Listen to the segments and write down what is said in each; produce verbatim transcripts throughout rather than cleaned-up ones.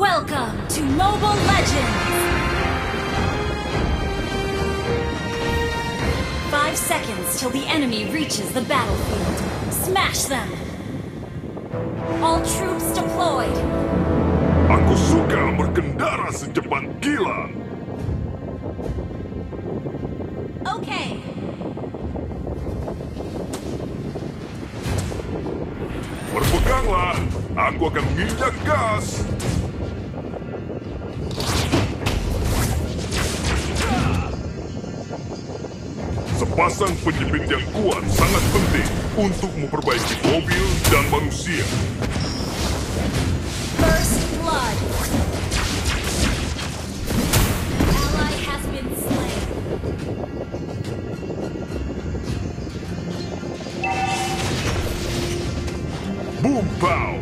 Welcome to Mobile Legends! Five seconds till the enemy reaches the battlefield. Smash them! All troops deployed! Aku suka berkendara secepat kilat. Okay. Berpeganglah, aku akan menginjak gas. Sepasang penjepit yang kuat sangat penting untuk memperbaiki mobil dan manusia. First blood. Ally has been slain. Boom pow!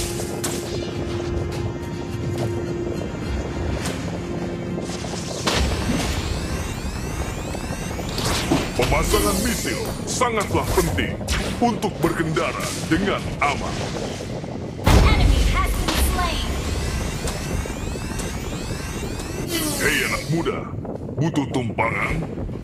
Pemasangan misil sangatlah penting untuk berkendara dengan aman. An enemy has been slain. Hei anak muda, butuh tumpangan?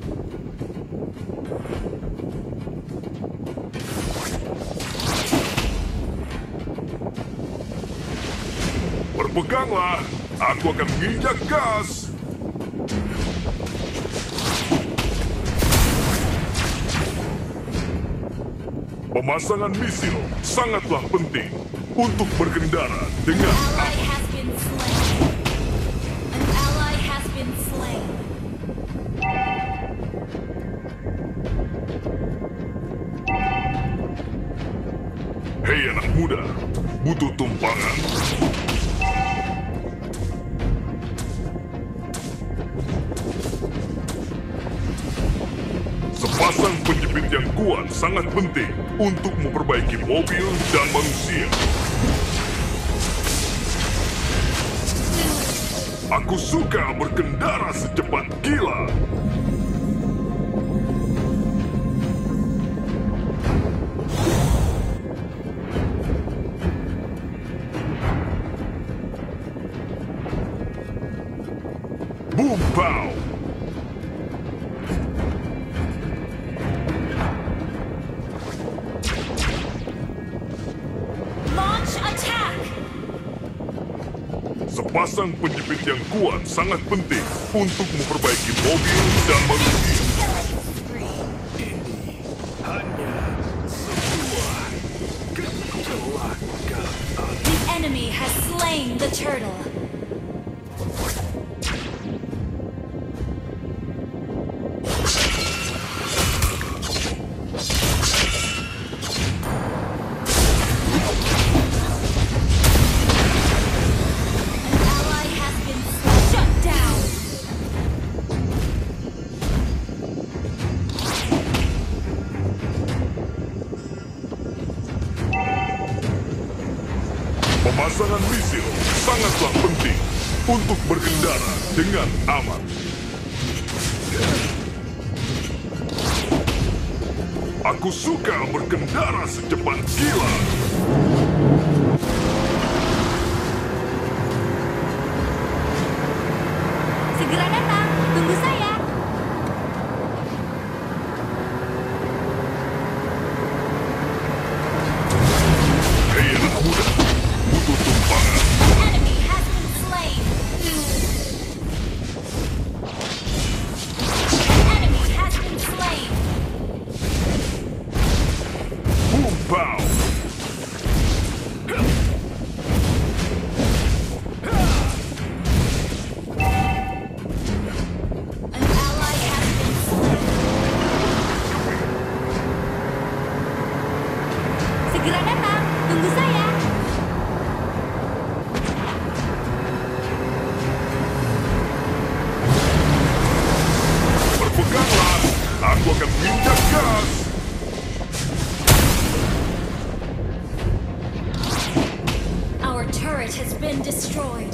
Berpeganglah, aku akan menginjak gas. Pemasangan misil sangatlah penting untuk berkendara dengan Ally has been slain. An ally has been slain. Hei anak muda, butuh tumpangan? Sepasang penjepit yang kuat sangat penting untuk memperbaiki mobil dan manusia. Aku suka berkendara secepat kilat. Boom pow! Launch attack! Sepasang penjepit yang kuat sangat penting untuk memperbaiki mobil dan manusia. Killing spree. Ini hanya sebuah kecelakaan. The enemy has slain the turtle. An ally has been shut down. Pemasangan misil sangatlah penting untuk berkendara dengan aman. Aku suka berkendara secepat kilat. Segera datang, tunggu saya. Hei anak muda, butuh tumpangan? An enemy has been slain. An enemy has been slain. Boom pow! An ally has been slain. Segera datang, tunggu saya. Berpeganglah, aku akan menginjak gas. Our turret has been destroyed.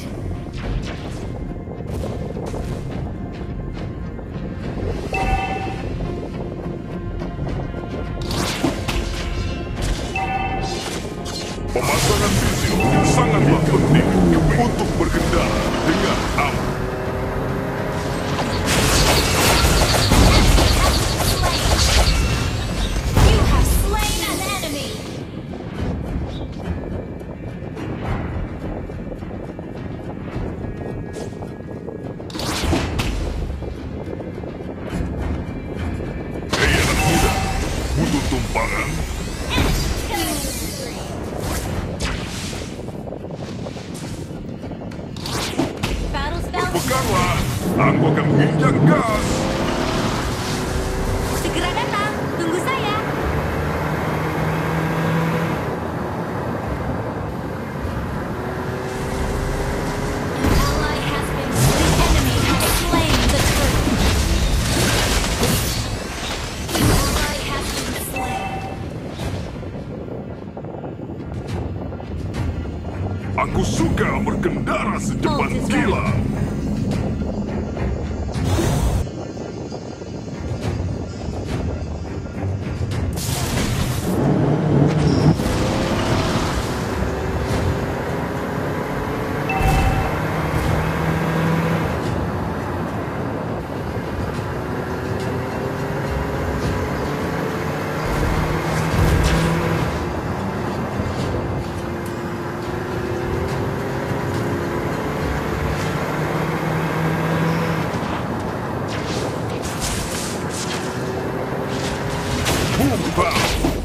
Pemasangan misil sangatlah penting untuk berkendara Berpeganglah, aku akan menginjak gas. Segera datang, tunggu saya. An ally has been slain. The enemy has slain the turtle. An ally has been slain. Aku suka berkendara secepat Oh, kilat. Boom, pow.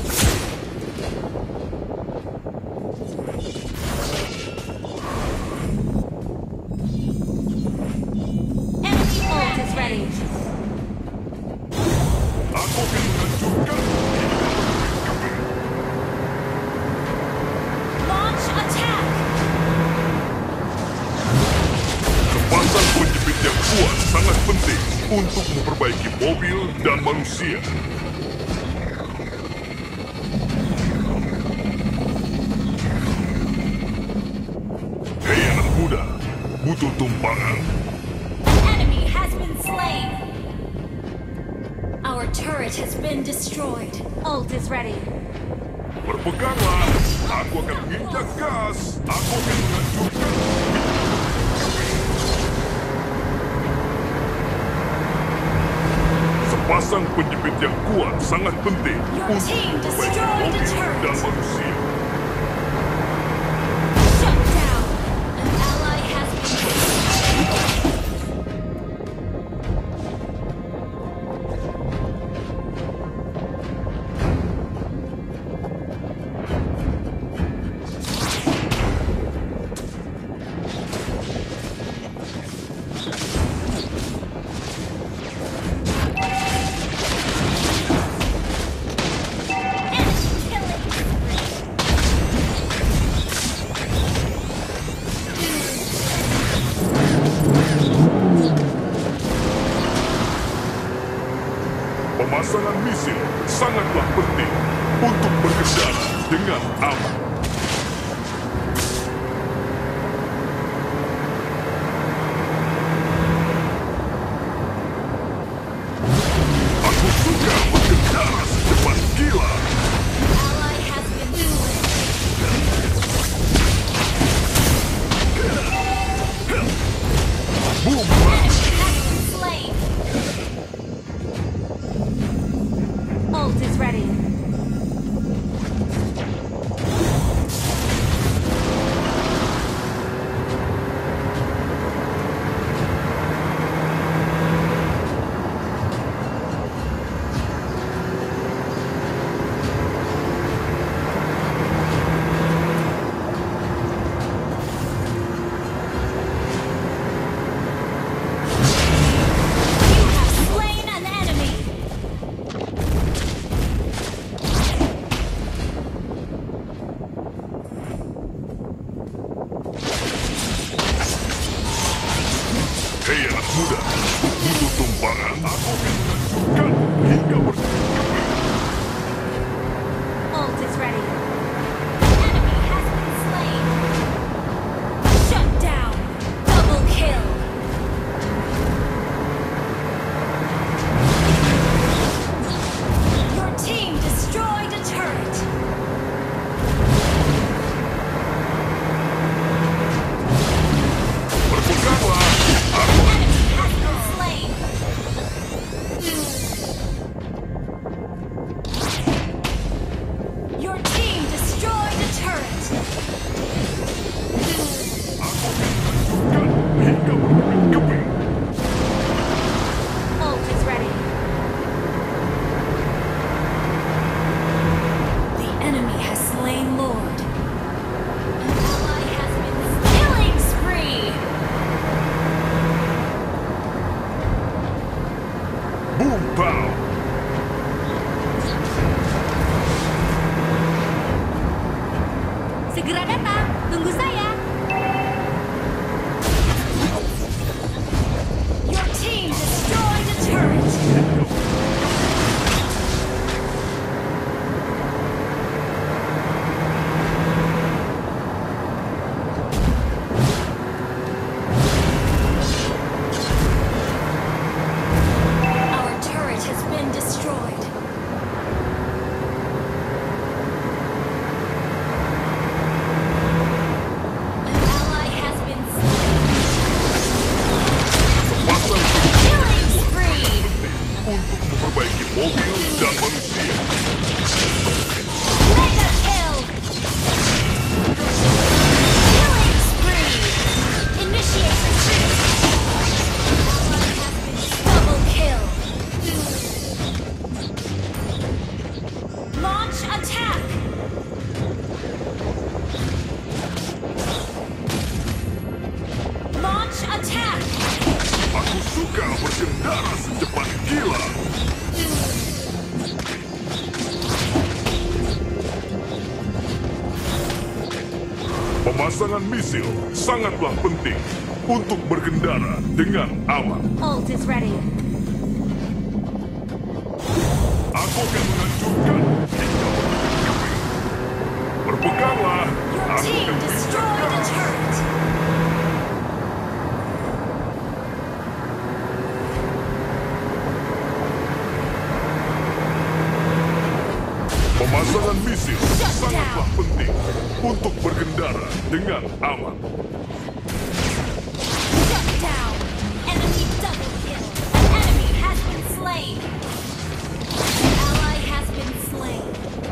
Enemy ult is ready. Aku akan menghancurkan. Launch attack. Kepasang penjepit yang kuat sangat penting untuk memperbaiki mobil dan manusia. Hei anak muda, butuh tumpangan. Enemy has been slain. Our turret has been destroyed. Ult is ready. Berpeganglah, aku akan menginjak gas. Aku akan menghancurkan. Sepasang penjepit yang kuat sangat penting Your untuk team memperbaiki destroyed a mobil turret. dan manusia. Shut down. An ally has been slain. Pemasangan misil sangatlah penting untuk berkendara dengan aman. Aku suka berkendara secepat kilat. Ally has been slain. Boom! Enemy has been slain. Ult is ready. You have slain an enemy. Hei anak muda, butuh tumpangan. Aku akan menghancurkan hingga berkeping. Ult is ready. Enemy has been slain. Shut down. Double kill. Your team destroyed a turret. Berpeganglah, aku Enemy has been slain. Aku suka berkendara secepat kilat. Pemasangan misil sangatlah penting untuk berkendara dengan aman. Ult is ready. Aku akan menghancurkan hingga berkeping. Berpeganglah, Your aku team akan destroyed a bincangkan. turret. Pemasangan misil sangatlah penting untuk berkendara dengan aman. Shut down. Enemy double kill. An enemy has been slain. An ally has been slain.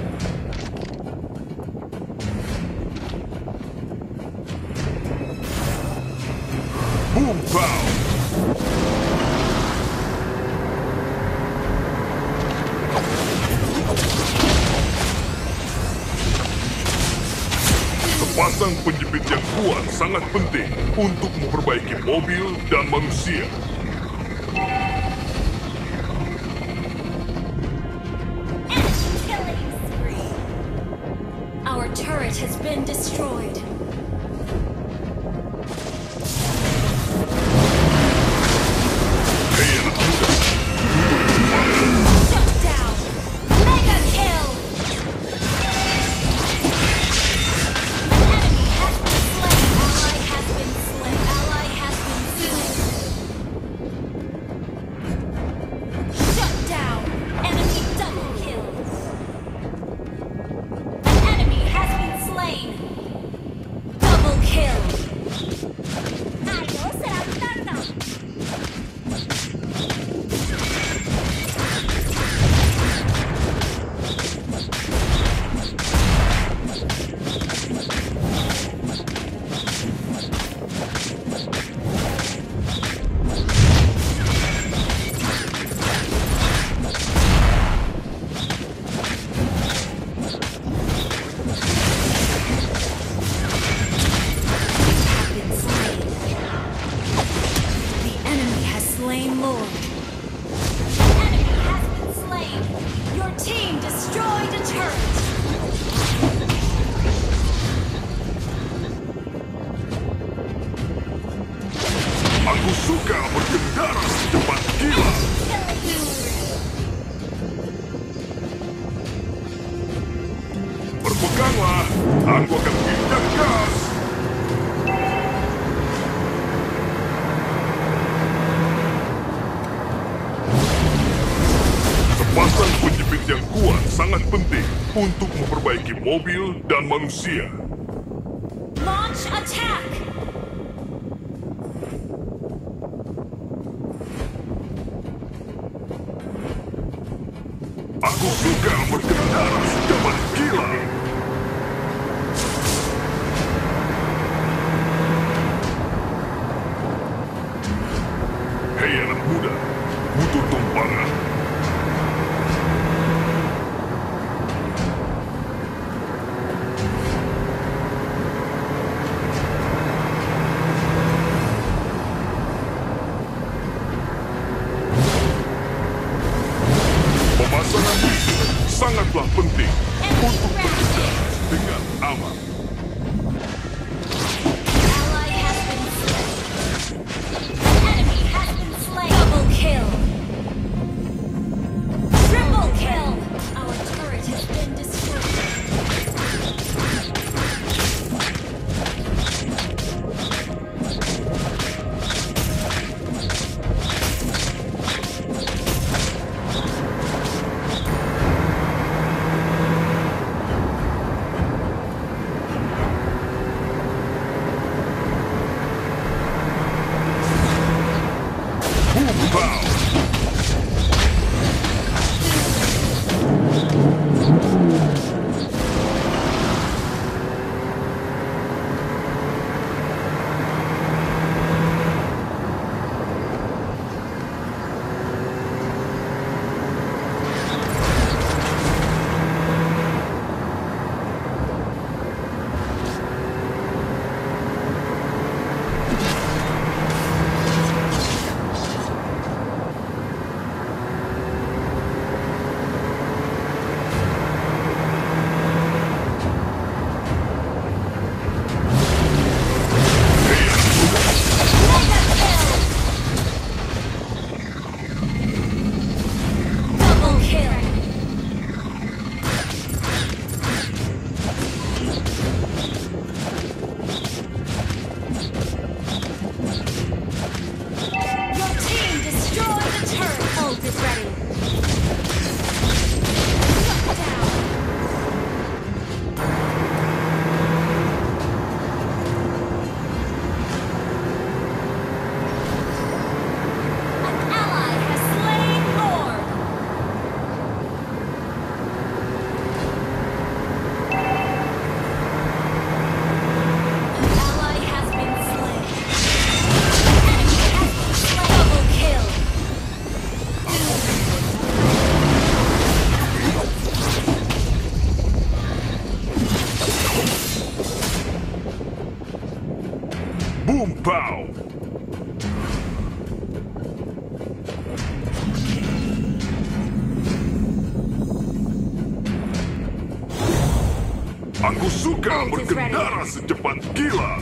Boom pow! Sepasang penjepit yang kuat sangat penting untuk memperbaiki mobil dan manusia. Enemy killing spree. Our turret has been destroyed. Hei anak muda, Shut down. Mega kill. Enemy has been slain. Ally has been slain. Ally has been slain. Shut down. Enemy double kill. An enemy has been slain. Double kill. Ayo, serang tanah. Been slain. The enemy has slain Lord. The enemy has been slain. Your team destroyed a turret. aku suka berkendara secepat kilat. Berpeganglah, aku akan injak gas. Sepasang penjepit yang kuat sangat penting untuk memperbaiki mobil dan manusia. Launch attack. Aku suka berkendara secepat kilat. Hei anak muda, butuh tumpangan. Pemasangan misil sangatlah penting untuk berkendara dengan aman. Ally has been slain. Enemy has been slain. Double kill. Triple kill. Our turret has been destroyed. Boom pow! Boom pow! Aku suka berkendara secepat kilat.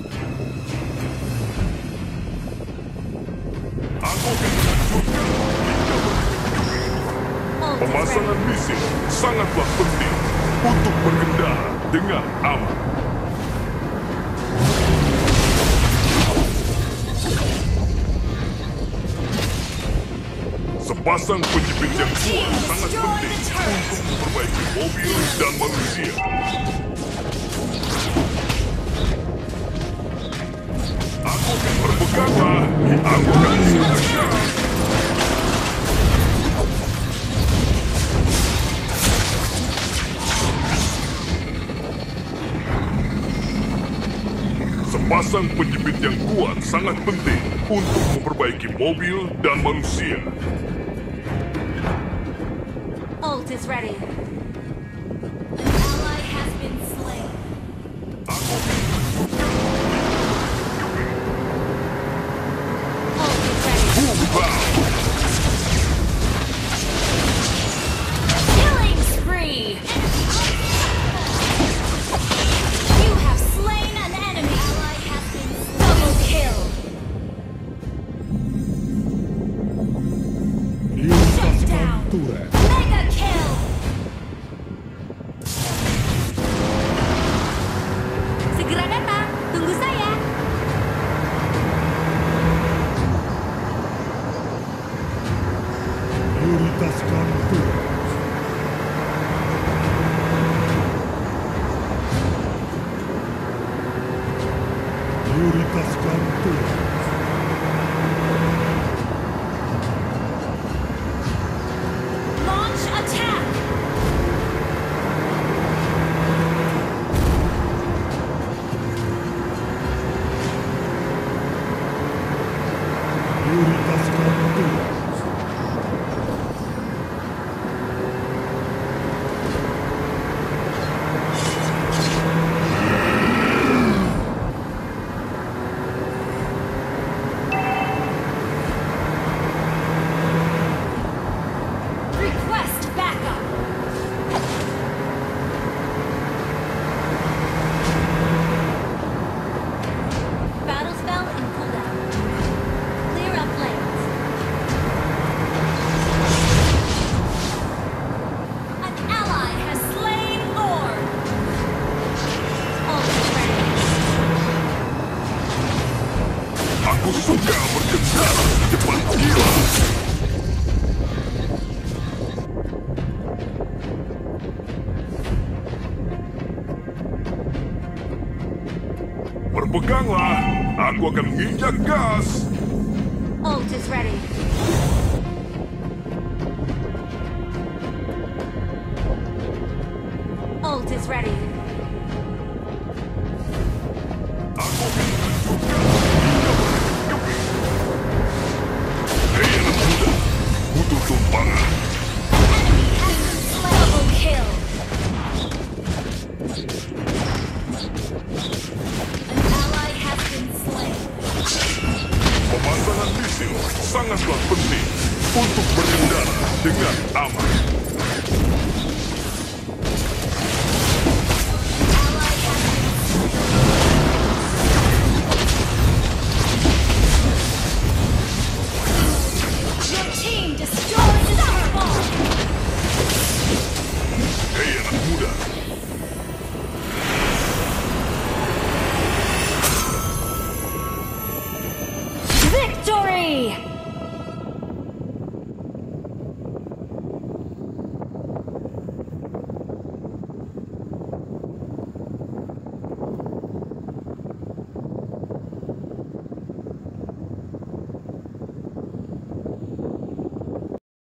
Aku menunjukkan pemasangan misil sangatlah penting untuk berkendara dengan aman. Sepasang penjepit yang kuat sangat penting untuk memperbaiki mobil dan manusia. Aku berbekaklah, aku akan silakan. Sepasang penjepit yang kuat sangat penting untuk memperbaiki mobil dan manusia. Ult is ready. An ally has been slain. Aku Ult is ready. boom pow! Killing spree. You have slain an enemy. Ally has been double kill. Shut down. Mega kill. Segera datang. Tunggu saya. Prioritaskan turret. Prioritaskan turret. Launch attack. Prioritaskan turret. Request backup. Battle spell in cooldown. Clear up lanes. An ally has slain Lord. Ult is ready. Aku suka berkendara secepat kilat. Berpeganglah, aku akan menginjak gas. Ult is ready. Ult is ready. Aku akan menunjukkan hei anak muda, butuh tumpangan. Enemy has been slain. Double kill. An ally has been slain. Pemasangan misil sangatlah penting untuk berkendara dengan aman.